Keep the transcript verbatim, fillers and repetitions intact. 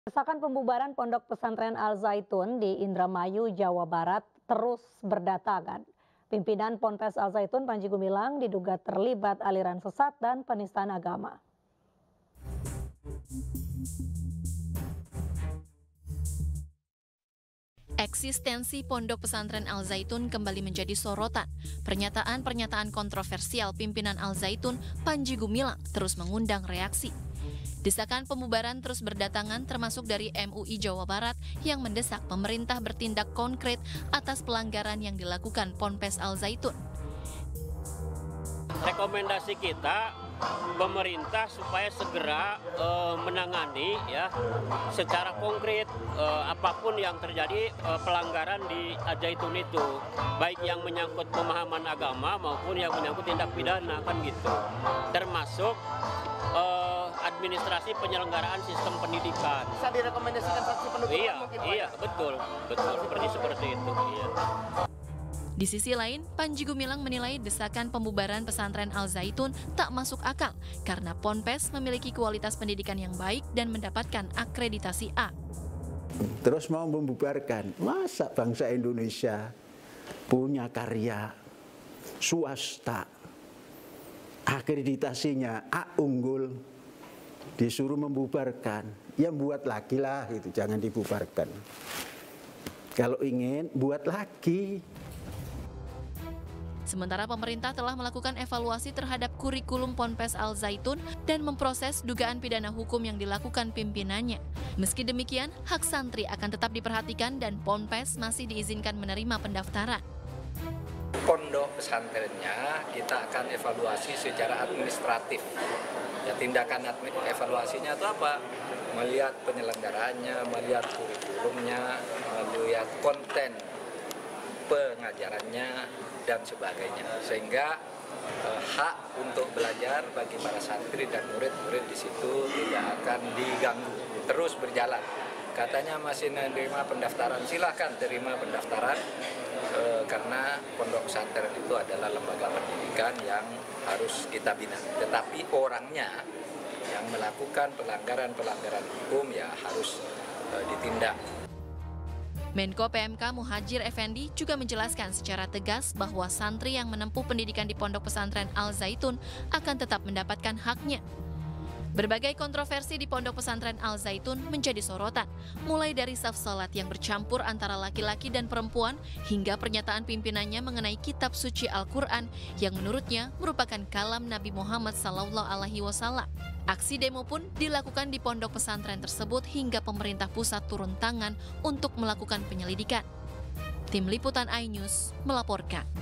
Desakan pembubaran Pondok Pesantren Al Zaitun di Indramayu, Jawa Barat terus berdatangan. Pimpinan Ponpes Al Zaitun Panji Gumilang diduga terlibat aliran sesat dan penistaan agama. Eksistensi Pondok Pesantren Al Zaitun kembali menjadi sorotan. Pernyataan-pernyataan kontroversial pimpinan Al Zaitun Panji Gumilang terus mengundang reaksi. Desakan pembubaran terus berdatangan termasuk dari M U I Jawa Barat yang mendesak pemerintah bertindak konkret atas pelanggaran yang dilakukan Ponpes Al Zaitun. Rekomendasi kita pemerintah supaya segera uh, menangani ya secara konkret uh, apapun yang terjadi uh, pelanggaran di Al Zaitun itu, baik yang menyangkut pemahaman agama maupun yang menyangkut tindak pidana kan gitu, termasuk uh, administrasi penyelenggaraan sistem pendidikan. Bisa direkomendasikan sanksi penutupan iya, mungkin? Iya, betul, betul seperti seperti itu. Iya. Di sisi lain, Panji Gumilang menilai desakan pembubaran pesantren Al Zaitun tak masuk akal karena Ponpes memiliki kualitas pendidikan yang baik dan mendapatkan akreditasi A. Terus mau membubarkan, masa bangsa Indonesia punya karya swasta, akreditasinya A unggul, disuruh membubarkan, ya buat lagi lah itu, jangan dibubarkan. Kalau ingin, buat lagi. Sementara pemerintah telah melakukan evaluasi terhadap kurikulum Ponpes Al Zaitun dan memproses dugaan pidana hukum yang dilakukan pimpinannya. Meski demikian, hak santri akan tetap diperhatikan dan Ponpes masih diizinkan menerima pendaftaran. Pondok pesantrennya kita akan evaluasi secara administratif. Ya, tindakan evaluasinya itu apa? Melihat penyelenggaraannya, melihat kurikulumnya, melihat konten pengajarannya dan sebagainya, sehingga eh, hak untuk belajar bagi para santri dan murid-murid di situ tidak akan diganggu, terus berjalan. Katanya masih menerima pendaftaran, silahkan terima pendaftaran eh, karena pondok pesantren itu adalah lembaga pendidikan yang harus kita bina. Tetapi orangnya yang melakukan pelanggaran-pelanggaran hukum ya harus eh, ditindak. Menko P M K Muhadjir Effendi juga menjelaskan secara tegas bahwa santri yang menempuh pendidikan di Pondok Pesantren Al Zaitun akan tetap mendapatkan haknya. Berbagai kontroversi di Pondok Pesantren Al Zaitun menjadi sorotan, mulai dari saf salat yang bercampur antara laki-laki dan perempuan hingga pernyataan pimpinannya mengenai kitab suci Al-Quran yang menurutnya merupakan kalam Nabi Muhammad Sallallahu Alaihi Wasallam. Aksi demo pun dilakukan di pondok pesantren tersebut hingga pemerintah pusat turun tangan untuk melakukan penyelidikan. Tim Liputan iNews melaporkan.